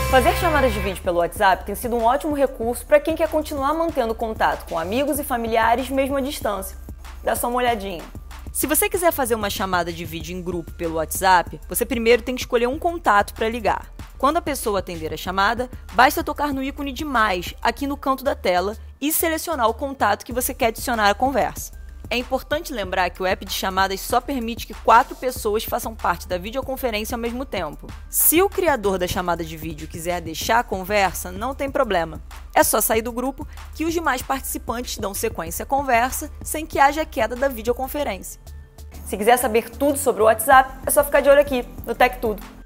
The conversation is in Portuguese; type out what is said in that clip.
Fazer chamadas de vídeo pelo WhatsApp tem sido um ótimo recurso para quem quer continuar mantendo contato com amigos e familiares mesmo à distância. Dá só uma olhadinha. Se você quiser fazer uma chamada de vídeo em grupo pelo WhatsApp, você primeiro tem que escolher um contato para ligar. Quando a pessoa atender a chamada, basta tocar no ícone de mais aqui no canto da tela e selecionar o contato que você quer adicionar à conversa. É importante lembrar que o app de chamadas só permite que 4 pessoas façam parte da videoconferência ao mesmo tempo. Se o criador da chamada de vídeo quiser deixar a conversa, não tem problema. É só sair do grupo que os demais participantes dão sequência à conversa sem que haja queda da videoconferência. Se quiser saber tudo sobre o WhatsApp, é só ficar de olho aqui no Tech Tudo.